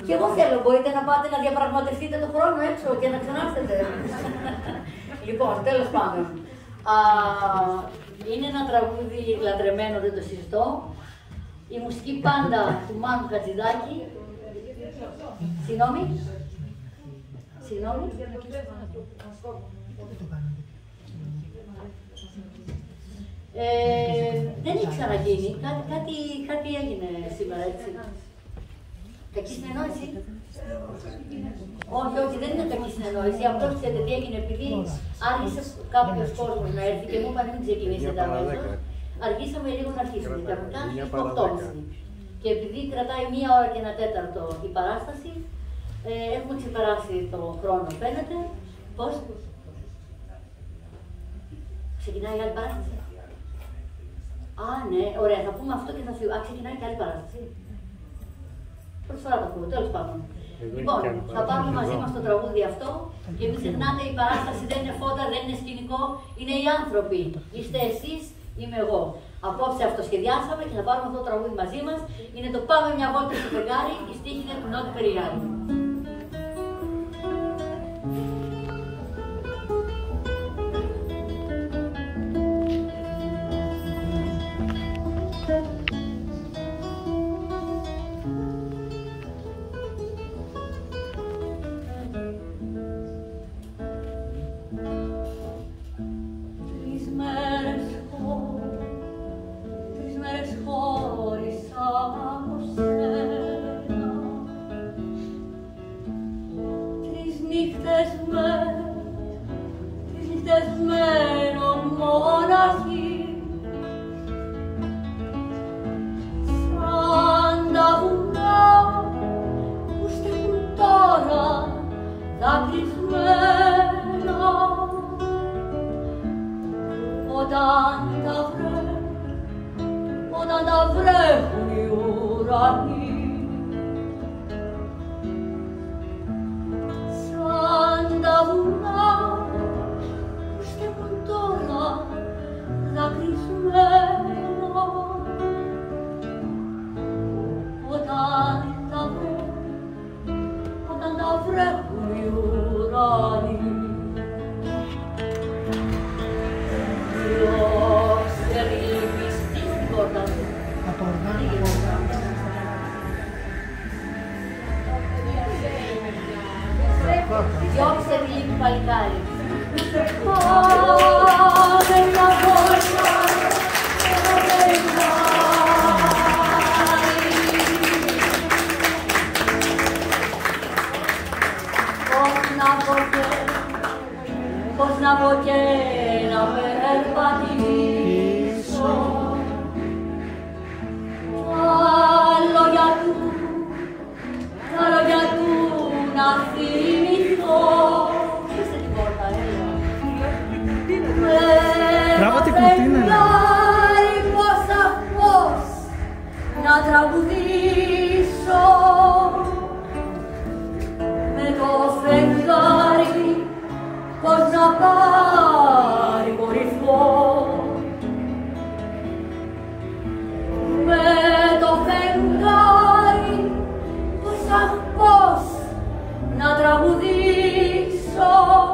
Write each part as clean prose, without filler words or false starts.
Και εγώ θέλω, μπορείτε να πάτε να διαπραγματευτείτε τον χρόνο έξω και να ξανάρθετε. Λοιπόν, τέλος πάντων. Είναι ένα τραγούδι λατρεμένο, δεν το συζητώ. Η μουσική πάντα του Μάνου Χατζηδάκη. Συγγνώμη. Συγγνώμη. Δεν έχει ξαναγίνει. Κάτι έγινε σήμερα, έτσι. Κακή συνεννόηση. Όχι, όχι, δεν είναι κακή συνεννόηση. Απλώς ξέρετε τι έγινε, επειδή άργησε κάποιος κόσμος να έρθει και μου είπαν μην ξεκινήσετε αμέσως. Αργήσαμε λίγο να αρχίσουμε. Τα έχουν κάνει στις 8.30. Και επειδή κρατάει 1 ώρα και 1/4 η παράσταση, έχουμε ξεπεράσει το χρόνο, φαίνεται. Πώς? Ξεκινάει η άλλη παράσταση. Α, ναι, ωραία, θα πούμε αυτό και θα φύγω. Α, ξεκινάει και άλλη παράσταση. Πρώτη φορά το ακούω, τέλος πάντων. Λοιπόν, θα πάρουμε μαζί μας το τραγούδι αυτό και μην ξεχνάτε, η παράσταση δεν είναι φώτα, δεν είναι σκηνικό, είναι οι άνθρωποι. Είστε εσείς, είμαι εγώ. Απόψε αυτοσχεδιάσαμε και θα πάρουμε αυτό το τραγούδι μαζί μας. Είναι το Πάμε μια βόλτα στο φεγγάρι, η στίχη είναι του Νότι Περιγιάρη. Όταν τα βρέχουν οι ουρανοί, σαν τα βουνά που στέκουν τώρα δακρυσμένα, όταν τα βρέχουν οι ουρανοί. Διώξτε τη λύπη παλικάρι. Πάμε μια βόλτα στο φεγγάρι. Πώς να πω και να περπατήσω, τα λόγια του να θυμηθώ. Κλείστε την πόρτα, έλα. Τράβα την κουρτίνα. Πώς να τραγουδήσω με το φεγγάρι, πώς να παρηγορηθώ με το φεγγάρι, πώς να τραγουδήσω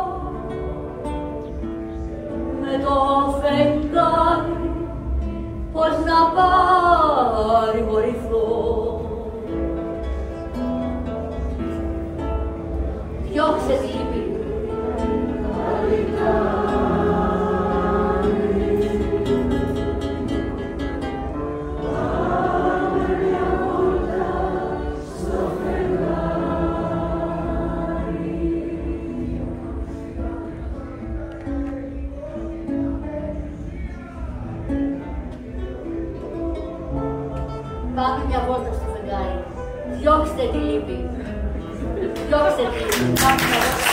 με το φεγγάρι, πώς να παρηγορηθώ. Διώξτε τη λύπη. Πάμε μια βόλτα στο φεγγάρι. Διώξτε τη λύπη. Διώξτε τη λύπη.